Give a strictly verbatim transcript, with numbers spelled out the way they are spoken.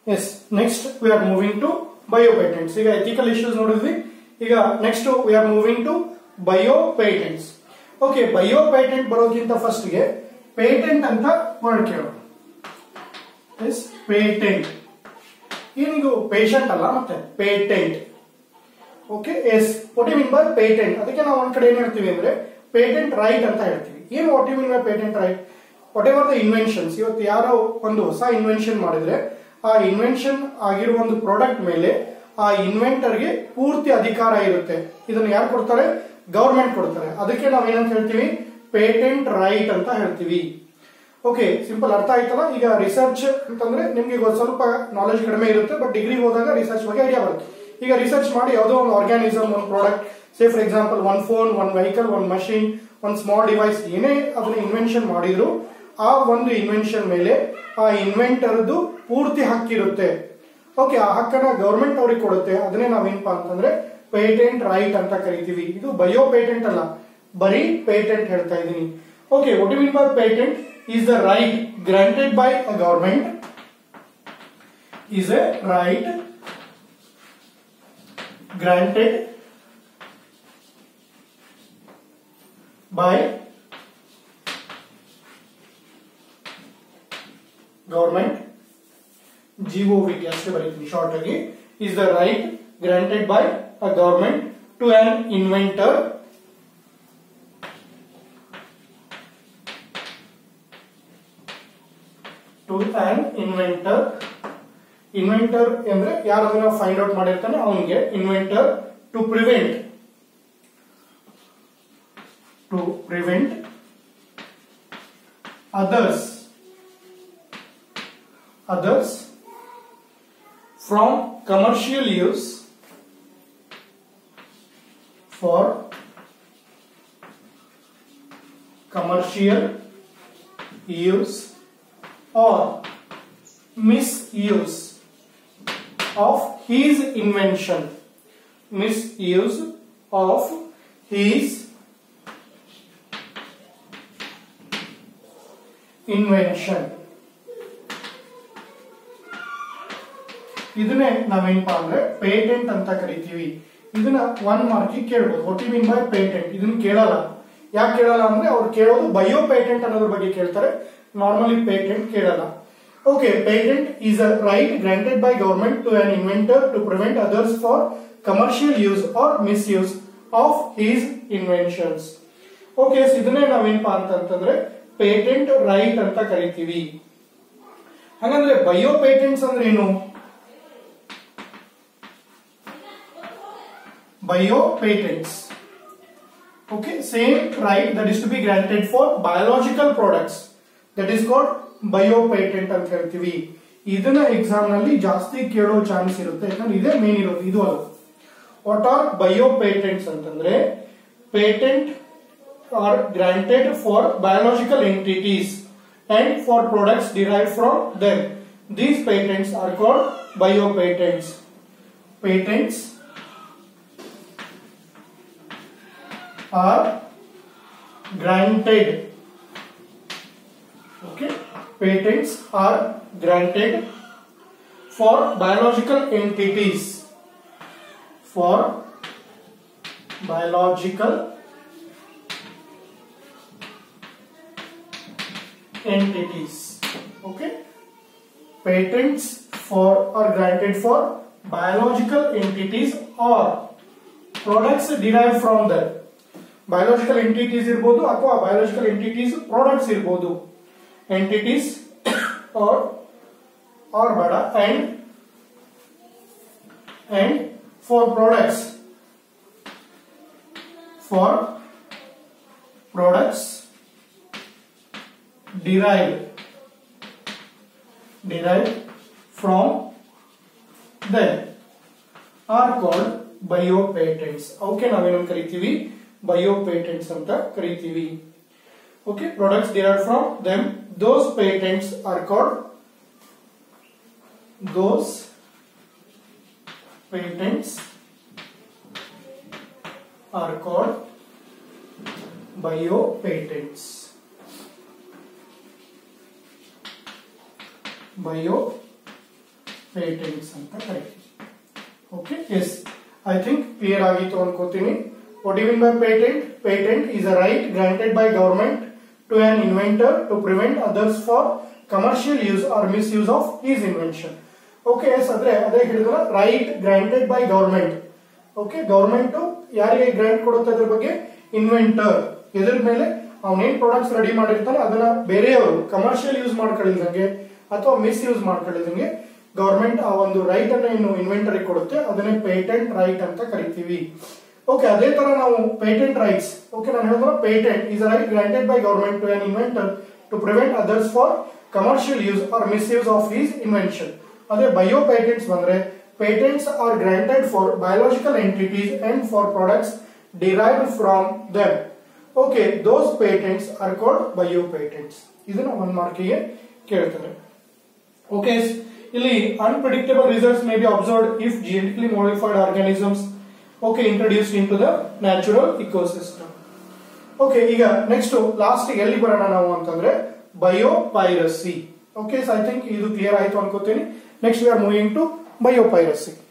S next we are moving to bio patents. ಈಗ ethical issues ನೋಡಿದ್ವಿ, ಈಗ next we are moving to bio patents. Okay, bio patent ಬರೋಕ್ಕಿಂತ first ಗೆ patent ಅಂತ word ಕೇಳೋಣ. Yes patent, ಏನಿದು patient ಅಲ್ಲ ಮತ್ತೆ patent. Okay, yes what you mean by patent? ಅದಕ್ಕೆ ನಾವು ಒಂದ್ ಕಡೆ ಏನ್ ಹೇಳ್ತೀವಿ ಅಂದ್ರೆ ಪೇಟೆಂಟ್ ರೈಟ್ ಅಂತ ಹೇಳ್ತೀವಿ. ಏನು what you mean by patent right? Whatever the inventions, ಇವತ್ತು ಯಾರೋ ಒಂದು ಹೊಸ ಇನ್ವೆನ್ಷನ್ ಮಾಡಿದ್ರೆ ಆ ಇನ್ವೆನ್ಷನ್ ಆಗಿರುವ ಒಂದು ಪ್ರಾಡಕ್ಟ್ ಮೇಲೆ ಆ ಇನ್ವೆಂಟರ್ಗೆ ಪೂರ್ತಿ ಅಧಿಕಾರ ಇರುತ್ತೆ. ಇದನ್ನ ಯಾರು ಕೊಡ್ತಾರೆ? ಗವರ್ಮೆಂಟ್ ಕೊಡ್ತಾರೆ. ಅದಕ್ಕೆ ನಾವು ಏನಂತ ಹೇಳ್ತೀವಿ? ಪೇಟೆಂಟ್ ರೈಟ್ ಅಂತ ಹೇಳ್ತೀವಿ. ಓಕೆ, ಸಿಂಪಲ್ ಅರ್ಥ ಆಯ್ತಲ್ಲ? ಈಗ ರಿಸರ್ಚ್ ಅಂತಂದ್ರೆ ನಿಮ್ಗೆ ಒಂದು ಸ್ವಲ್ಪ ನಾಲೆಜ್ ಕಡಿಮೆ ಇರುತ್ತೆ, ಬಟ್ ಡಿಗ್ರಿ ಹೋದಾಗ ರಿಸರ್ಚ್ ಬಗ್ಗೆ ಐಡಿಯಾ ಬರುತ್ತೆ. ಈಗ ರಿಸರ್ಚ್ ಮಾಡಿ ಯಾವುದೋ ಒಂದು ಆರ್ಗ್ಯಾನಿಸಮ್, ಒಂದು product, say for example one phone, one vehicle, one machine, ಒಂದು ಸ್ಮಾಲ್ ಡಿವೈಸ್, ಏನೇ ಅದನ್ನ ಇನ್ವೆನ್ಷನ್ ಮಾಡಿದ್ರು ಆ ಒಂದು ಇನ್ವೆನ್ಷನ್ ಮೇಲೆ ಆ ಇನ್ವೆಂಟರ್ದು ಪೂರ್ತಿ ಹಕ್ಕಿರುತ್ತೆ. ಓಕೆ, ಆ ಹಕ್ಕನ್ನ ಗವರ್ಮೆಂಟ್ ಅವ್ರಿಗೆ ಕೊಡುತ್ತೆ. ಅದನ್ನೇ ನಾವೇನಪ್ಪಾ ಅಂತಂದ್ರೆ ಪೇಟೆಂಟ್ ರೈಟ್ ಅಂತ ಕರಿತೀವಿ. ಇದು ಬಯೋ ಪೇಟೆಂಟ್ ಅಲ್ಲ, ಬರೀ ಪೇಟೆಂಟ್ ಹೇಳ್ತಾ ಇದ್ದೀನಿ. Okay, what you mean by patent? is the right granted by a government, is a right granted by government, G O V T ಅಷ್ಟೇ ಬರೀತೀನಿ ಶಾರ್ಟ್ ಆಗಿ. is the right granted by a government to an inventor to an inventor. Inventor ಅಂದ್ರೆ ಯಾರು ಅದನ್ನ find out ಮಾಡಿರ್ತಾನೆ ಅವನಿಗೆ inventor to prevent to prevent others others from commercial use for commercial use or misuse of his invention, misuse of his invention. ಇದನ್ನೇ ನಾವೇನಪ್ಪಾ ಅಂದ್ರೆ patent ಅಂತ ಕರಿತೀವಿ. ಇದನ್ನ ಒನ್ ಮಾರ್ಕ್ ಕೇಳಬಹುದು. What you mean by patent? ಇದನ್ನ ಕೇಳಲ್ಲ. ಯಾಕೆ ಕೇಳಲ್ಲ ಅಂದ್ರೆ ಅವ್ರು ಕೇಳೋದು ಬಯೋ ಪೇಟೆಂಟ್ ಅನ್ನೋದ್ರ ಬಗ್ಗೆ ಕೇಳ್ತಾರೆ, ನಾರ್ಮಲಿ ಪೇಟೆಂಟ್ ಕೇಳಲ್ಲ. Okay, patent is a right granted by government to an inventor to prevent others for commercial use or misuse of his inventions. Okay, ಇದನ್ನೇ ನಾವೇನಪ್ಪಾ ಅಂತಂದ್ರೆ ಪೇಟೆಂಟ್ ರೈಟ್ ಅಂತ ಕರಿತೀವಿ. ಹಾಗಂದ್ರೆ ಬಯೋ ಪೇಟೆಂಟ್ಸ್ ಅಂದ್ರೆ ಏನು? Bio patents, okay, same right that is to be granted for biological products, that is called bio patent ಅಂತ ಹೇಳ್ತೀವಿ. ಇದನ್ನ ಎಕ್ಸಾಮ್ ನಲ್ಲಿ ಜಾಸ್ತಿ ಕೇಳೋ ಚಾನ್ಸ್ ಇರುತ್ತೆ, ಯಾಕಂದ್ರೆ ಇದೇ ಮೇನ್ ಇರೋದು, ಇದು ಅಲ್ಲ. ವಾಟ್ ಆರ್ ಬಯೋ ಪೇಟೆಂಟ್ಸ್ ಅಂತಂದ್ರೆ patent are granted for biological entities and for products derived from them. These patents are called bio patents. Patents are granted, okay, patents are granted for biological entities, for biological entities, okay, patents for are granted for biological entities or products derived from them. Biological entities ಇರಬಹುದು ಅಥವಾ biological entities products ಇರಬಹುದು. Entities or or ಬೇಡ and and for products, for products derived derived from them are called bio patents. Okay, ನಾವೇನು ಕರಿತೀವಿ? Bio patents ಅಂತ ಕರಿತೀವಿ. Okay, products derived from them, those patents are called those patents are called bio patents. Bio patents ಅಂತ ಕರಿತೀವಿ. Okay, yes I think clear ಆಗಿತ್ತು ಅನ್ಕೋತೀನಿ. What you mean by patent? Patent is a right granted by government to an inventor to prevent others for commercial use or misuse of his invention. Okay, yes ಅಂದ್ರೆ ಅದೇ ಹೇಳಿದ್ರ right granted by government. Okay, government ಯಾರಿಗೆ grant ಕೊಡುತ್ತೆ ಅದ್ರ ಬಗ್ಗೆ? Inventor. ಇದ್ರ ಮೇಲೆ ಅವನೇನ್ ಪ್ರಾಡಕ್ಟ್ಸ್ ರೆಡಿ ಮಾಡಿರ್ತಾನೆ ಅದನ್ನ ಬೇರೆಯವರು ಕಮರ್ಷಿಯಲ್ ಯೂಸ್ ಮಾಡ್ಕೊಳ್ಳಿದಂಗೆ ಅಥವಾ ಮಿಸ್ ಯೂಸ್ ಮಾಡ್ಕೊಳ್ಳಿದಂಗೆ ಗವರ್ಮೆಂಟ್ ಆ ಒಂದು ರೈಟ್ ಅನ್ನ ಏನು ಇನ್ವೆಂಟರ್ ಕೊಡುತ್ತೆ ಅದನ್ನೇ ಪೇಟೆಂಟ್ ರೈಟ್ ಅಂತ ಕರಿತೀವಿ. ಓಕೆ, ಅದೇ ತರ ನಾವು ಪೇಟೆಂಟ್ ರೈಟ್ಸ್. ಓಕೆ, ನಾನು ಹೇಳಿದ್ರೆ patent is a right granted by government to an inventor to prevent others for commercial use or misuse of his invention. ಅದೇ ಬಯೋ ಪೇಟೆಂಟ್ಸ್ ಬಂದ್ರೆ patents are granted for biological entities and for products derived from them. Okay, those patents are called biopatents. ಇದನ್ನ ಒಂದು ಮಾರ್ಕಿಗೆ ಕೇಳ್ತಾರೆ. Okay, ಇಲ್ಲಿ unpredictable results may be observed if genetically modified organisms okay introduced into the natural ecosystem. Okay, ಈಗ next last ಎಲ್ಲಿ ಬರೋಣ ನಾವು ಅಂತಂದ್ರೆ biopiracy. Okay, so I think ಇದು ಕ್ಲಿಯರ್ ಆಯ್ತು ಅನ್ಕೋತೀನಿ. Next we are moving to biopiracy.